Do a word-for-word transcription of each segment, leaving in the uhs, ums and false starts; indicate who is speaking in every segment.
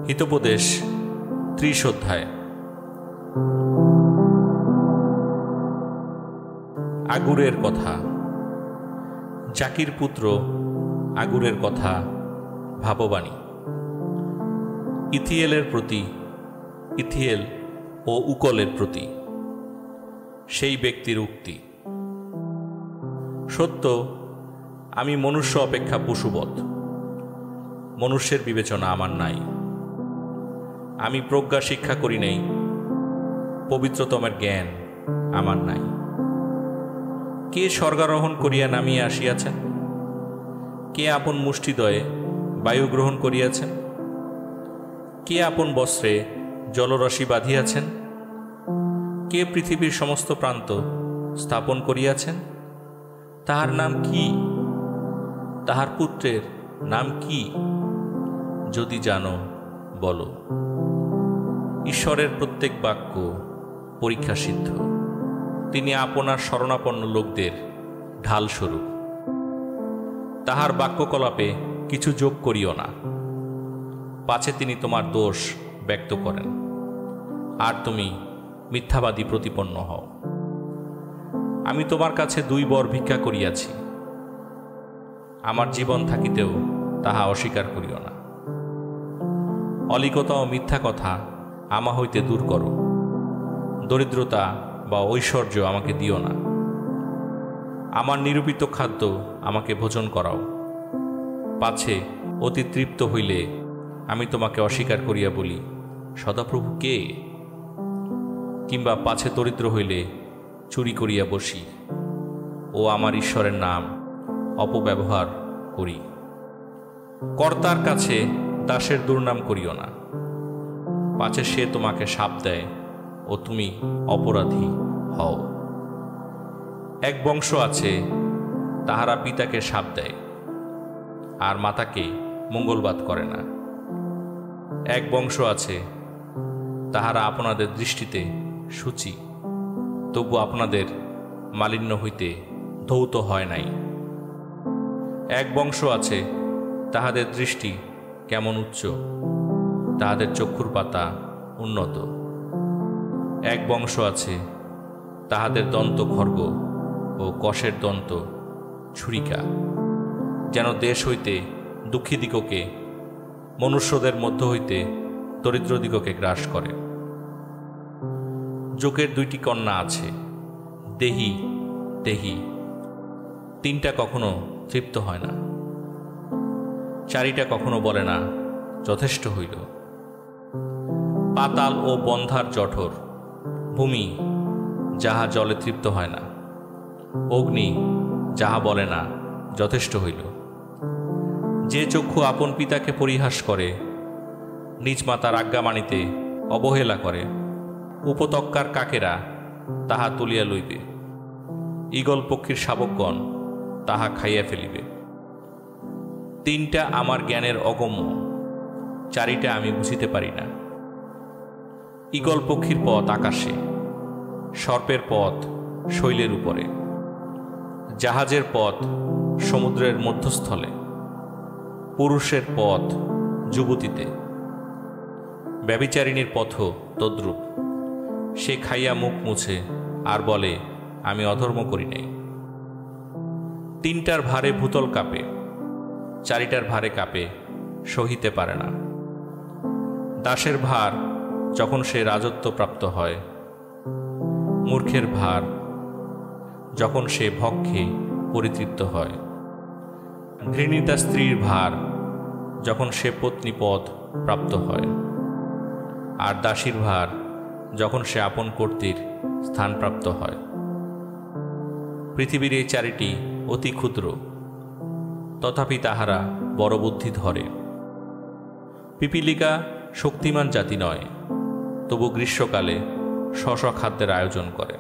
Speaker 1: হিতোপদেশ ত্রিশ অধ্যায়। আগুরের কথা। জাকির পুত্র আগুরের কথা ভাববাণী। ইথিয়েলের প্রতি, ইথিয়েল ও উকলের প্রতি সেই ব্যক্তির উক্তি। সত্য, আমি মনুষ্য অপেক্ষা পশুবৎ, মনুষ্যের বিবেচনা আমার নাই। আমি প্রজ্ঞা শিক্ষা করি নাই, পবিত্রতমের জ্ঞান আমার নাই। কে স্বর্গারোহণ করিয়া নামিয়া আসিয়াছেন? কে আপন মুষ্টিদয়ে বায়ু গ্রহণ করিয়াছেন? কে আপন বস্ত্রে জলরাশি বাঁধিয়াছেন? কে পৃথিবীর সমস্ত প্রান্ত স্থাপন করিয়াছেন? তাহার নাম কি? তাহার পুত্রের নাম কি? যদি জানো বলো। ঈশ্বরের প্রত্যেক বাক্য পরীক্ষা সিদ্ধ। তিনি আপনার শরণাপন্ন লোকদের ঢালস্বরূপ। তাহার বাক্যকলাপে কিছু যোগ করিও না, পাছে তিনি তোমার দোষ ব্যক্ত করেন আর তুমি মিথ্যাবাদী প্রতিপন্ন হও। আমি তোমার কাছে দুই বর ভিক্ষা করিয়াছি, আমার জীবন থাকিতেও তাহা অস্বীকার করিও না। অলিকতা ও মিথ্যা কথা আমা হইতে দূর করো। দরিদ্রতা বা ঐশ্বর্য আমাকে দিও না। আমার নিরূপিত খাদ্য আমাকে ভোজন করাও, পাছে অতি তৃপ্ত হইলে আমি তোমাকে অস্বীকার করিয়া বলি, সদাপ্রভু কে? কিংবা পাছে দরিদ্র হইলে চুরি করিয়া বসি ও আমার ঈশ্বরের নাম অপব্যবহার করি। কর্তার কাছে দাসের দুর্নাম করিও না, পাছে সে তোমাকে শাপ দেয় ও তুমি অপরাধী হও। এক বংশ আছে, তাহারা পিতাকে শাপ দেয় আর মাতাকে মঙ্গলবাদ করে না। এক বংশ আছে, তাহারা আপনাদের দৃষ্টিতে সূচি, তবু আপনাদের মালিন্য হইতে ধৌত হয় নাই। এক বংশ আছে, তাহাদের দৃষ্টি কেমন উচ্চ, তাহাদের চক্ষুর পাতা উন্নত। এক বংশ আছে, তাহাদের দন্ত খড়গ ও কষের দন্ত ছুরিকা, যেন দেশ হইতে দুঃখীদিগকে, মনুষ্যদের মধ্য হইতে দরিদ্রদিগকে গ্রাস করে। যোগের দুইটি কন্যা আছে, দেহি দেহি, তিনটা কখনো তৃপ্ত হয় না, চারিটা কখনো বলে না যথেষ্ট হইল। পাতাল ও বন্ধার জঠর, ভূমি যাহা জলে তৃপ্ত হয় না, অগ্নি যাহা বলে না যথেষ্ট হইল। যে চক্ষু আপন পিতাকে পরিহাস করে, নিজ মাতার আজ্ঞা মানিতে অবহেলা করে, উপত্যকার কাকেরা তাহা তুলিয়া লইবে, ঈগল পক্ষীর শাবকগণ তাহা খাইয়া ফেলিবে। তিনটা আমার জ্ঞানের অগম্য, চারিটা আমি বুঝিতে পারি না। ঈগল পক্ষীর পথ আকাশে, সর্পের পথ শৈলের উপরে, জাহাজের পথ সমুদ্রের মধ্যস্থলে, পুরুষের পথ যুবতীতে, ব্যভিচারিণীর পথও তদ্রূপ। সে খাইয়া মুখ মুছে আর বলে, আমি অধর্ম করি নাই। তিনটার ভারে ভূতল কাঁপে, চারিটার ভারে কাঁপে সহিতে পারে না। দাসের ভার যখন সে রাজত্ব প্রাপ্ত হয়, মূর্খের ভার যখন সে ভক্ষে পরিতৃপ্ত হয়। ঘৃণিতা স্ত্রীর ভার যখন সে পত্নীপদ প্রাপ্ত হয়, আর দাসীর ভার যখন সে আপন কর্ত্রীর স্থানপ্রাপ্ত হয়। পৃথিবীর এই চারিটি অতি ক্ষুদ্র, তথাপি তাহারা বড় বুদ্ধি ধরে। পিপীলিকা শক্তিমান জাতি নয়, তবু গ্রীষ্মকালে স্ব স্ব খাদ্যের আয়োজন করে।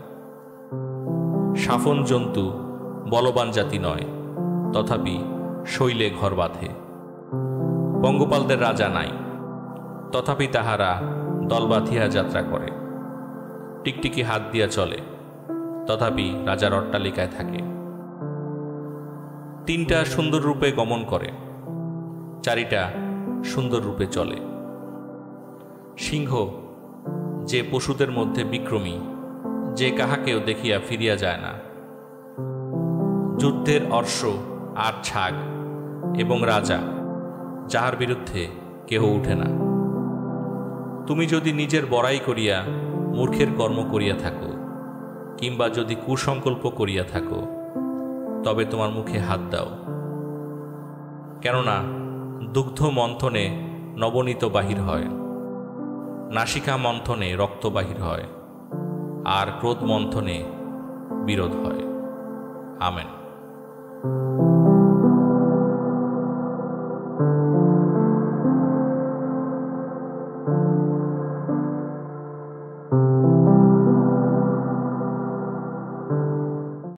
Speaker 1: সাফন জন্তু বলবান জাতি নয়, তথাপি শৈলে ঘর বাঁধে। পঙ্গপালদের রাজা নাই, তথাপি তাহারা দল বাঁধিয়া যাত্রা করে। টিকটিকি হাত দিয়া চলে, তথাপি রাজার অট্টালিকায় থাকে। তিনটা সুন্দর রূপে গমন করে, চারিটা সুন্দর রূপে চলে। সিংহ যে পশুদের মধ্যে বিক্রমী, যে কাহাকেও দেখিয়া ফিরিয়া যায় না। যুদ্ধের অশ্ব আর ছাগ এবং রাজা, যাহার বিরুদ্ধে কেহ উঠে না। তুমি যদি নিজের বড়াই করিয়া মূর্খের কর্ম করিয়া থাকো, কিংবা যদি কুসংকল্প করিয়া থাকো, তবে তোমার মুখে হাত দাও। কেননা দুগ্ধ মন্থনে নবনীত বাহির হয়, নাসিকা মন্থনে রক্ত বাহির হয়, আর ক্রোধ মন্থনে বিরোধ হয়। আমেন।